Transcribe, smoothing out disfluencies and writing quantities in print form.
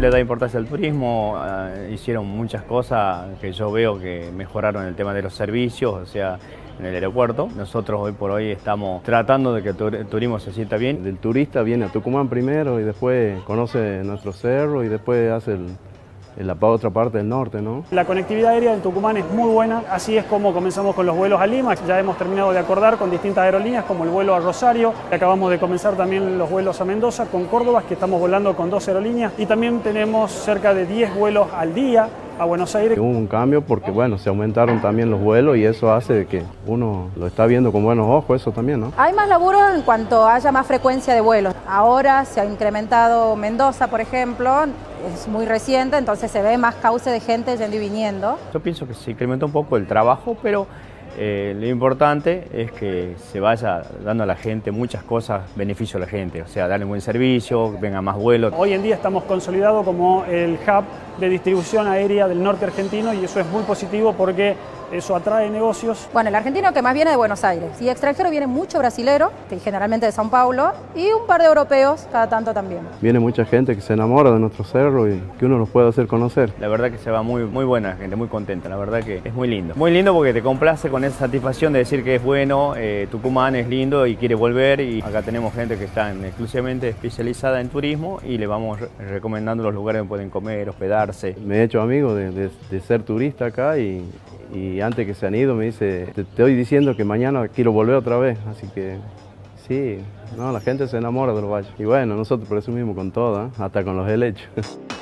le da importancia al turismo, hicieron muchas cosas que yo veo que mejoraron el tema de los servicios, o sea, en el aeropuerto. Nosotros hoy por hoy estamos tratando de que el turismo se sienta bien. El turista viene a Tucumán primero y después conoce nuestro cerro y después hace la otra parte del norte, ¿no? La conectividad aérea en Tucumán es muy buena, así es como comenzamos con los vuelos a Lima. Ya hemos terminado de acordar con distintas aerolíneas como el vuelo a Rosario. Acabamos de comenzar también los vuelos a Mendoza con Córdoba, que estamos volando con 2 aerolíneas. Y también tenemos cerca de 10 vuelos al día a Buenos Aires. Hubo un cambio porque, bueno, se aumentaron también los vuelos y eso hace que uno lo está viendo con buenos ojos, eso también, ¿no? Hay más laburo en cuanto haya más frecuencia de vuelos. Ahora se ha incrementado Mendoza, por ejemplo, es muy reciente, entonces se ve más cauce de gente yendo y viniendo. Yo pienso que se incrementó un poco el trabajo, pero lo importante es que se vaya dando a la gente muchas cosas, beneficio a la gente, o sea, darle un buen servicio, que venga más vuelos. Hoy en día estamos consolidados como el hub de distribución aérea del norte argentino y eso es muy positivo porque eso atrae negocios. Bueno, el argentino que más viene de Buenos Aires y extranjero viene mucho brasilero, que generalmente de São Paulo, y un par de europeos cada tanto también. Viene mucha gente que se enamora de nuestro cerro y que uno los puede hacer conocer. La verdad que se va muy buena gente, muy contenta, la verdad que es muy lindo. Muy lindo porque te complace con esa satisfacción de decir que es bueno, Tucumán es lindo y quiere volver, y acá tenemos gente que está exclusivamente especializada en turismo y le vamos recomendando los lugares donde pueden comer, hospedarse. Me he hecho amigo de ser turista acá y antes que se han ido me dice, te estoy diciendo que mañana quiero volver otra vez, así que sí, no, la gente se enamora de los valles. Y bueno, nosotros por eso mismo con todo, hasta con los helechos.